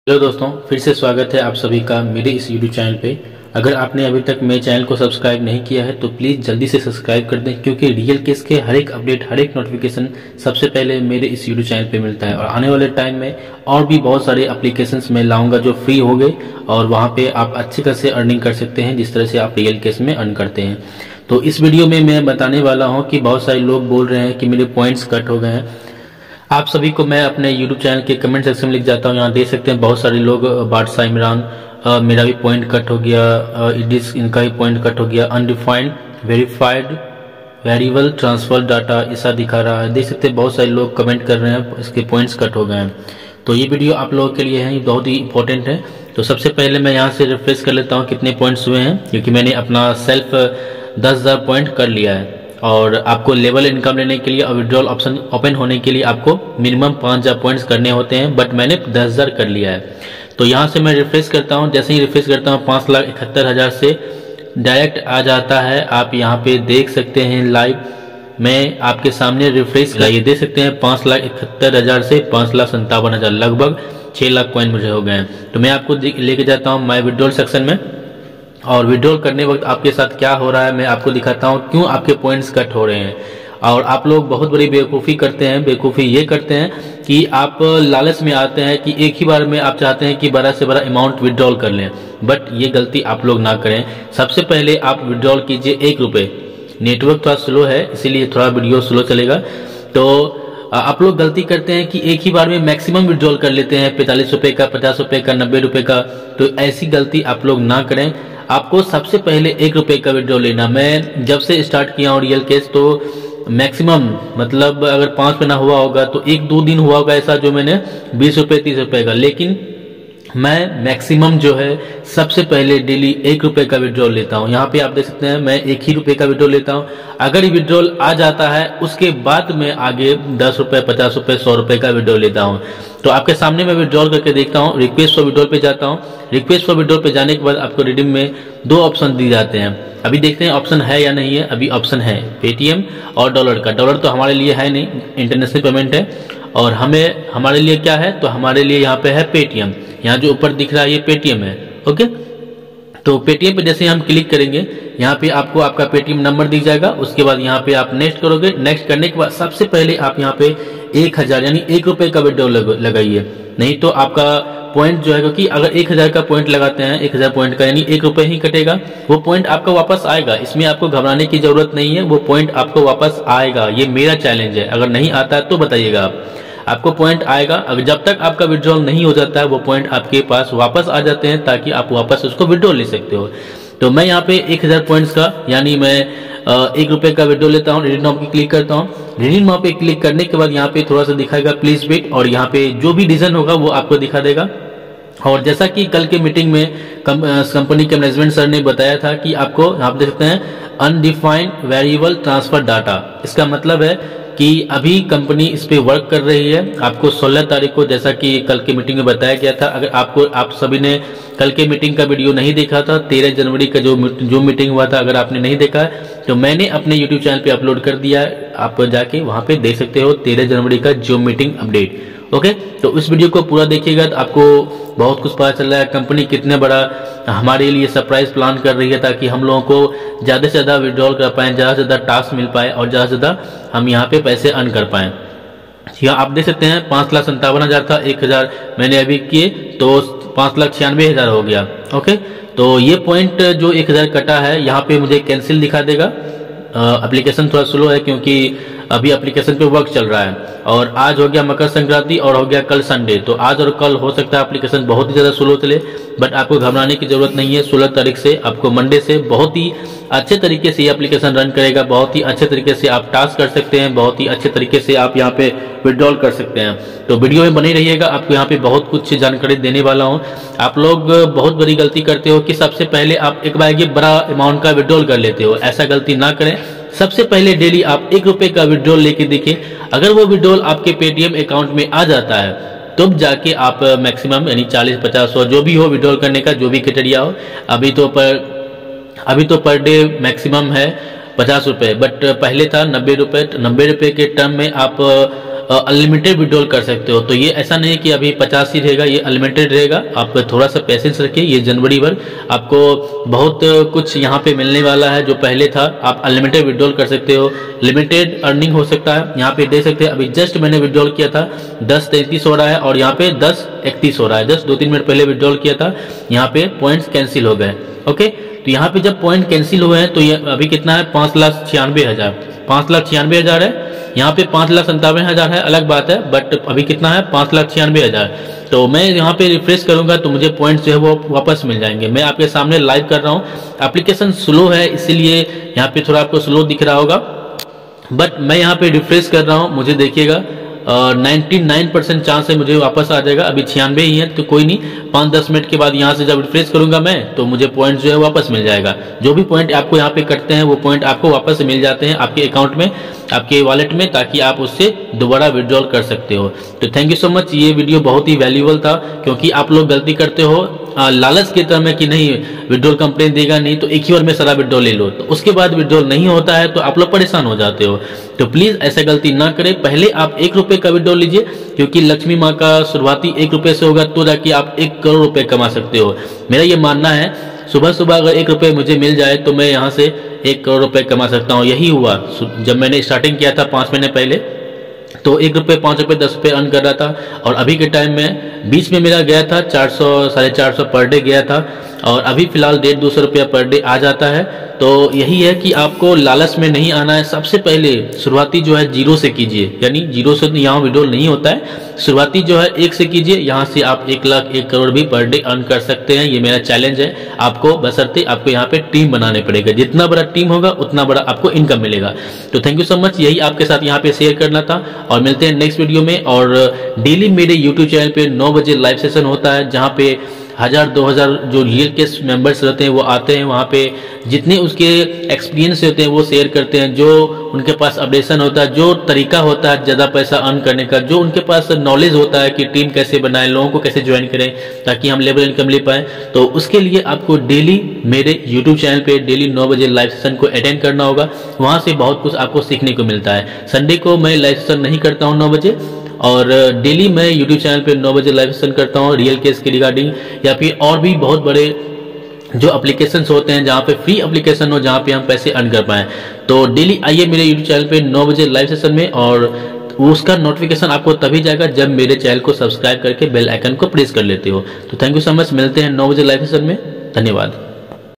Hello दोस्तों, फिर से स्वागत है आप सभी का मेरे इस यूट्यूब चैनल पे। अगर आपने अभी तक मेरे चैनल को सब्सक्राइब नहीं किया है तो प्लीज़ जल्दी से सब्सक्राइब कर दें, क्योंकि रियल केस के हर एक अपडेट, हर एक नोटिफिकेशन सबसे पहले मेरे इस यूट्यूब चैनल पे मिलता है। और आने वाले टाइम में और भी बहुत सारे एप्लीकेशंस मैं लाऊंगा जो फ्री हो गए और वहाँ पे आप अच्छी खासी अर्निंग कर सकते हैं, जिस तरह से आप रियल केस में अर्न करते हैं। तो इस वीडियो में मैं बताने वाला हूँ कि बहुत सारे लोग बोल रहे हैं कि मेरे पॉइंट्स कट हो गए हैं। आप सभी को मैं अपने YouTube चैनल के कमेंट सेक्शन में लिख जाता हूँ। यहाँ देख सकते हैं बहुत सारे लोग, बादशाह इमरान, मेरा भी पॉइंट कट हो गया, इडिस इनका भी पॉइंट कट हो गया, undefined verified variable transfer data ऐसा दिखा रहा है। देख सकते हैं बहुत सारे लोग कमेंट कर रहे हैं इसके पॉइंट्स कट हो गए हैं। तो ये वीडियो आप लोगों के लिए है, ये बहुत ही इंपॉर्टेंट है। तो सबसे पहले मैं यहाँ से रिफ्रेश कर लेता हूँ कितने पॉइंट्स हुए हैं, क्योंकि मैंने अपना सेल्फ 10,000 पॉइंट कर लिया है। और आपको लेवल इनकम लेने के लिए और विड्रॉल ऑप्शन ओपन होने के लिए आपको मिनिमम 5,000 पॉइंट्स करने होते हैं, बट मैंने 10,000 कर लिया है। तो यहाँ से मैं रिफ्रेश करता हूँ। जैसे ही रिफ्रेश करता हूँ 5,71,000 से डायरेक्ट आ जाता है। आप यहाँ पे देख सकते हैं लाइव, मैं आपके सामने रिफ्रेश कर, ये देख सकते हैं 5,71,000 से 5,57,000, लगभग 6 लाख पॉइंट मुझे हो गए हैं। तो मैं आपको लेके जाता हूँ माय विड्रॉल सेक्शन में, और विड्रॉल करने वक्त आपके साथ क्या हो रहा है मैं आपको दिखाता हूँ, क्यों आपके पॉइंट्स कट हो रहे हैं। और आप लोग बहुत बड़ी बेवकूफ़ी करते हैं। बेवकूफ़ी ये करते हैं कि आप लालच में आते हैं कि एक ही बार में आप चाहते हैं कि बड़ा से बड़ा अमाउंट विड्रॉल कर लें, बट ये गलती आप लोग ना करें। सबसे पहले आप विड्रॉल कीजिए 1 रुपये। नेटवर्क थोड़ा स्लो है इसीलिए थोड़ा वीडियो स्लो चलेगा। तो आप लोग गलती करते हैं कि एक ही बार में मैक्सिमम विड्रॉल कर लेते हैं 45 रुपये का, 50 रुपये का, 90 रुपये का। तो ऐसी गलती आप लोग ना करें। आपको सबसे पहले 1 रुपये का विड्रॉल लेना। मैं जब से स्टार्ट किया हूँ रियल केस, तो मैक्सिमम मतलब अगर 5 पे ना हुआ होगा तो 1-2 दिन हुआ होगा ऐसा जो मैंने 20 रुपये 30 रुपये का, लेकिन मैं मैक्सिमम जो है सबसे पहले डेली 1 रुपये का विड्रॉल लेता हूँ। यहाँ पे आप देख सकते हैं मैं 1 ही रुपये का विड्रॉल लेता हूँ। अगर विड्रॉल आ जाता है उसके बाद मैं आगे 10 रुपये, 50 रुपये, 100 रुपये का विड्रॉल लेता हूँ। तो आपके सामने मैं विड्रॉल करके देखता हूँ। रिक्वेस्ट फॉर विड्रॉल पे जाता हूँ। रिक्वेस्ट फॉर विड्रॉल पे जाने के बाद आपको रिडीम में 2 ऑप्शन दिए जाते हैं। अभी देखते हैं ऑप्शन है या नहीं है। अभी ऑप्शन है पेटीएम और डॉलर का। डॉलर तो हमारे लिए है नहीं, इंटरनेशनल पेमेंट है। और हमारे लिए क्या है, तो हमारे लिए यहाँ पे है पेटीएम। यहाँ जो ऊपर दिख रहा है ये पेटीएम है। ओके, तो पेटीएम पे जैसे हम क्लिक करेंगे यहाँ पे आपको आपका पेटीएम नंबर दिख जाएगा। उसके बाद यहाँ पे आप नेक्स्ट करोगे। नेक्स्ट करने के बाद सबसे पहले आप यहाँ पे 1,000 यानी 1 रुपये का विड्रॉल लगाइए, नहीं तो आपका पॉइंट जो है, क्योंकि अगर 1,000 का पॉइंट लगाते हैं 1,000 पॉइंट का यानी 1 रुपये ही कटेगा। वो पॉइंट आपका वापस आएगा, इसमें आपको घबराने की जरूरत नहीं है। वो पॉइंट आपको वापस आएगा, ये मेरा चैलेंज है। अगर नहीं आता है तो बताइएगा आपको पॉइंट आएगा। अगर जब तक आपका विड्रॉल नहीं हो जाता है वो पॉइंट आपके पास वापस आ जाते हैं, ताकि आप वापस उसको विड्रॉल ले सकते हो। तो मैं यहाँ पे 1,000 पॉइंट्स का यानी मैं 1 रुपये का विड्रॉल लेता हूँ। रिडीम नाउ पे क्लिक करता हूँ। रिडीम नाउ पे क्लिक करने के बाद यहाँ पे थोड़ा सा दिखाएगा प्लीज वेट, और यहाँ पे जो भी रीजन होगा वो आपको दिखा देगा। और जैसा कि कल के मीटिंग में कंपनी के मैनेजमेंट सर ने बताया था कि आपको आप देख सकते हैं अनडिफाइंड वेरिएबल ट्रांसफर डाटा। इसका मतलब है कि अभी कंपनी इस पे वर्क कर रही है। आपको 16 तारीख को, जैसा कि कल के मीटिंग में बताया गया था, अगर आप सभी ने कल के मीटिंग का वीडियो नहीं देखा था, 13 जनवरी का जो मीटिंग हुआ था, अगर आपने नहीं देखा है तो मैंने अपने यूट्यूब चैनल पे अपलोड कर दिया है। आप जाके वहां पे देख सकते हो 13 जनवरी का जो मीटिंग अपडेट। ओके, तो इस वीडियो को पूरा देखिएगा तो आपको बहुत कुछ पता चल रहा है कंपनी कितने बड़ा हमारे लिए सरप्राइज प्लान कर रही है, ताकि हम लोगों को ज़्यादा से ज़्यादा विड्रॉल कर पाएँ, ज़्यादा से ज़्यादा टास्क मिल पाए और ज़्यादा से ज़्यादा हम यहाँ पे पैसे अर्न कर पाएँ। यहाँ आप देख सकते हैं 5,57,000 था, 1,000 मैंने अभी किए तो 5,96,000 हो गया। ओके, तो ये पॉइंट जो 1,000 कटा है यहाँ पे मुझे कैंसिल दिखा देगा। एप्लीकेशन थोड़ा स्लो है क्योंकि अभी एप्लीकेशन पे वर्क चल रहा है। और आज हो गया मकर संक्रांति और हो गया कल संडे, तो आज और कल हो सकता है एप्लीकेशन बहुत ही ज़्यादा स्लो चले, बट आपको घबराने की जरूरत नहीं है। 16 तारीख से आपको मंडे से बहुत ही अच्छे तरीके से ये एप्लीकेशन रन करेगा। बहुत ही अच्छे तरीके से आप टास्क कर सकते हैं, बहुत ही अच्छे तरीके से आप यहाँ पे विड्रॉल कर सकते हैं। तो वीडियो में बने रहिएगा, आपको यहाँ पे बहुत कुछ जानकारी देने वाला हूँ। आप लोग बहुत बड़ी गलती करते हो कि सबसे पहले आप एक बार ये बड़ा अमाउंट का विड्रॉल कर लेते हो। ऐसा गलती ना करें। सबसे पहले डेली आप 1 रुपये का विड्रॉल लेके देखिए। अगर वो विड्रॉल आपके पेटीएम अकाउंट में आ जाता है तब जाके आप मैक्सिमम यानी 40, 50, 100 जो भी हो विड्रॉल करने का, जो भी क्राइटेरिया हो। अभी तो पर डे मैक्सिमम है 50 रुपये, बट पहले था 90 रुपये। 90 रुपये के टर्म में आप अनलिमिटेड विड्रॉल कर सकते हो। तो ये ऐसा नहीं है कि अभी 50 ही रहेगा, ये अनलिमिटेड रहेगा। आप थोड़ा सा पेशेंस रखिए, ये जनवरी भर आपको बहुत कुछ यहाँ पे मिलने वाला है जो पहले था। आप अनलिमिटेड विड्रॉल कर सकते हो, लिमिटेड अर्निंग हो सकता है। यहाँ पे देख सकते हैं अभी जस्ट मैंने विड्रॉल किया था 10:33 हो रहा है और यहाँ पे 10:31 हो रहा है। जस्ट 2-3 मिनट पहले विड्रॉल किया था, यहाँ पे पॉइंट्स कैंसिल हो गए। ओके, तो यहाँ पे जब पॉइंट कैंसिल हुए हैं तो ये अभी कितना है 5,96,000, 5,96,000 है। यहाँ पे 5,97,000 है, अलग बात है, बट अभी कितना है 5,96,000। तो मैं यहाँ पे रिफ्रेश करूंगा तो मुझे पॉइंट्स जो है वो वापस मिल जाएंगे। मैं आपके सामने लाइव कर रहा हूँ, एप्लीकेशन स्लो है इसलिए यहाँ पे थोड़ा आपको स्लो दिख रहा होगा, बट मैं यहाँ पे रिफ्रेश कर रहा हूँ। मुझे देखिएगा 99% चांस है मुझे वापस आ जाएगा। अभी 96 ही है, तो कोई नहीं, 5-10 मिनट के बाद यहाँ से जब रिफ्रेश करूंगा मैं तो मुझे पॉइंट जो है वापस मिल जाएगा। जो भी पॉइंट आपको यहाँ पे कटते हैं वो पॉइंट आपको वापस मिल जाते हैं आपके अकाउंट में, आपके वॉलेट में, ताकि आप उससे दोबारा विड्रॉल कर सकते हो। तो थैंक यू सो मच। ये वीडियो बहुत ही वैल्यूएबल था, क्योंकि आप लोग गलती करते हो लालच के तरह में कि नहीं विड्रॉल कंप्लेन देगा नहीं तो एक ही बार में सारा विड्रॉल ले लो, तो उसके बाद विड्रॉल नहीं होता है तो आप लोग परेशान हो जाते हो। तो प्लीज ऐसा गलती ना करें। पहले आप 1 रुपए का विड्रॉल लीजिए, क्योंकि लक्ष्मी माँ का शुरुआती 1 रुपए से होगा तो जाके आप 1 करोड़ रुपए कमा सकते हो। मेरा ये मानना है, सुबह सुबह अगर 1 रुपए मुझे मिल जाए तो मैं यहाँ से 1 करोड़ रुपए कमा सकता हूँ। यही हुआ जब मैंने स्टार्टिंग किया था 5 महीने पहले, तो 1 रुपए, 5 रुपए, 10 रुपए अर्न कर रहा था। और अभी के टाइम में बीच में मेरा गया था 400, 450 पर डे गया था, और अभी फिलहाल 150-200 रुपया पर डे आ जाता है। तो यही है कि आपको लालच में नहीं आना है। सबसे पहले शुरुआती जो है 0 से कीजिए, यानी 0 से यहाँ विड्रॉल नहीं होता है। शुरुआती जो है 1 से कीजिए, यहाँ से आप 1 लाख 1 करोड़ भी पर डे अर्न कर सकते हैं। ये मेरा चैलेंज है आपको, बशर्ते आपको यहाँ पे टीम बनाने पड़ेगा। जितना बड़ा टीम होगा उतना बड़ा आपको इनकम मिलेगा। तो थैंक यू सो मच, यही आपके साथ यहाँ पे शेयर करना था, और मिलते हैं नेक्स्ट वीडियो में। और डेली मेरे यूट्यूब चैनल पे 9 बजे लाइव सेशन होता है, जहाँ पे 1000-2000 जो रियल केस मेंबर्स रहते हैं वो आते हैं। वहाँ पे जितने उसके एक्सपीरियंस होते हैं वो शेयर करते हैं, जो उनके पास अपडेशन होता है, जो तरीका होता है ज़्यादा पैसा अर्न करने का, जो उनके पास नॉलेज होता है कि टीम कैसे बनाएं, लोगों को कैसे ज्वाइन करें ताकि हम लेवल इनकम ले पाएं। तो उसके लिए आपको डेली मेरे यूट्यूब चैनल पे डेली 9 बजे लाइव सेशन को अटेंड करना होगा। वहाँ से बहुत कुछ आपको सीखने को मिलता है। संडे को मैं लाइव सेशन नहीं करता हूँ 9 बजे, और डेली मैं यूट्यूब चैनल पे 9 बजे लाइव सेशन करता हूँ रियल केस के रिगार्डिंग, या फिर और भी बहुत बड़े जो एप्लीकेशंस होते हैं जहाँ पे फ्री एप्लीकेशन हो, जहाँ पे हम पैसे अर्न कर पाएं। तो डेली आइए मेरे यूट्यूब चैनल पे 9 बजे लाइव सेशन में, और उसका नोटिफिकेशन आपको तभी जाएगा जब मेरे चैनल को सब्सक्राइब करके बेल आइकन को प्रेस कर लेते हो। तो थैंक यू सो मच, मिलते हैं 9 बजे लाइव सेशन में। धन्यवाद।